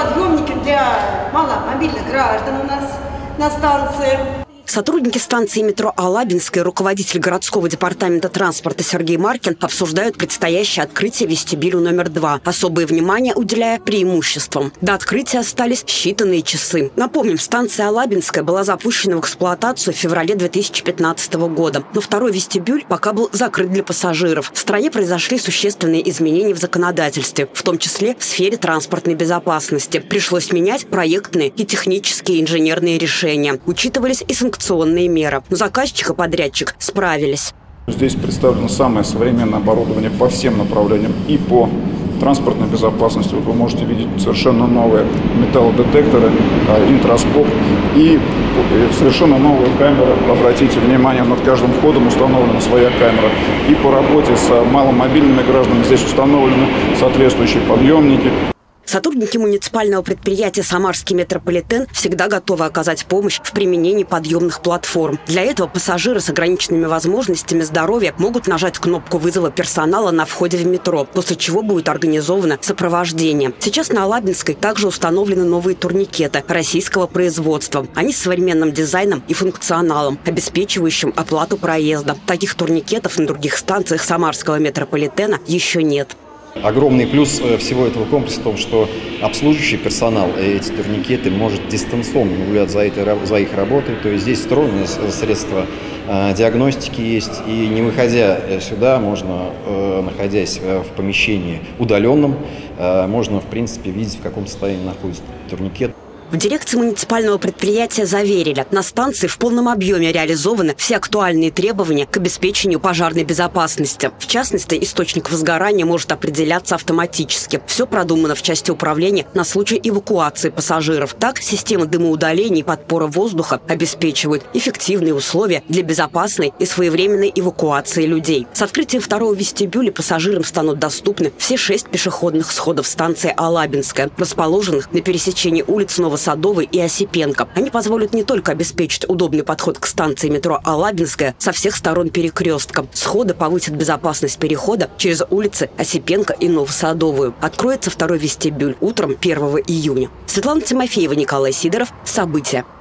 подъемники для маломобильных граждан у нас на станции. Сотрудники станции метро Алабинская и руководитель городского департамента транспорта Сергей Маркин обсуждают предстоящее открытие вестибюля номер 2, особое внимание уделяя преимуществам. До открытия остались считанные часы. Напомним, станция Алабинская была запущена в эксплуатацию в феврале 2015 года, но второй вестибюль пока был закрыт для пассажиров. В стране произошли существенные изменения в законодательстве, в том числе в сфере транспортной безопасности. Пришлось менять проектные и технические инженерные решения. Учитывались и санкционные меры. Но заказчик и подрядчик справились. Здесь представлено самое современное оборудование по всем направлениям. И по транспортной безопасности вы можете видеть совершенно новые металлодетекторы, интроскоп и совершенно новые камеры. Обратите внимание, над каждым входом установлена своя камера. И по работе с маломобильными гражданами здесь установлены соответствующие подъемники. Сотрудники муниципального предприятия «Самарский метрополитен» всегда готовы оказать помощь в применении подъемных платформ. Для этого пассажиры с ограниченными возможностями здоровья могут нажать кнопку вызова персонала на входе в метро, после чего будет организовано сопровождение. Сейчас на Алабинской также установлены новые турникеты российского производства. Они с современным дизайном и функционалом, обеспечивающим оплату проезда. Таких турникетов на других станциях Самарского метрополитена еще нет. Огромный плюс всего этого комплекса в том, что обслуживающий персонал эти турникеты может дистанционно наблюдать за их работой. То есть здесь встроенные средства диагностики есть. И не выходя сюда, можно, находясь в помещении удаленном, можно, в принципе, видеть, в каком состоянии находится турникет. В дирекции муниципального предприятия заверили, на станции в полном объеме реализованы все актуальные требования к обеспечению пожарной безопасности. В частности, источник возгорания может определяться автоматически. Все продумано в части управления на случай эвакуации пассажиров. Так, система дымоудаления и подпора воздуха обеспечивают эффективные условия для безопасной и своевременной эвакуации людей. С открытием второго вестибюля пассажирам станут доступны все 6 пешеходных сходов станции Алабинская, расположенных на пересечении улиц Новосадовой и Осипенко. Они позволят не только обеспечить удобный подход к станции метро Алабинская со всех сторон перекрестка. Сходы повысят безопасность перехода через улицы Осипенко и Новосадовую. Откроется второй вестибюль утром 1 июня. Светлана Тимофеева, Николай Сидоров. События.